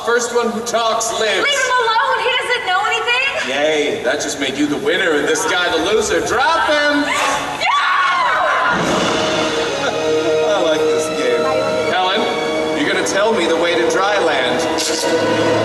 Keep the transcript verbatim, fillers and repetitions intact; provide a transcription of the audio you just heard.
First one who talks lives. Leave him alone. He doesn't know anything. Yay, that just made you the winner and this guy the loser. Drop him! I like this game. Helen, you're gonna tell me the way to dry land.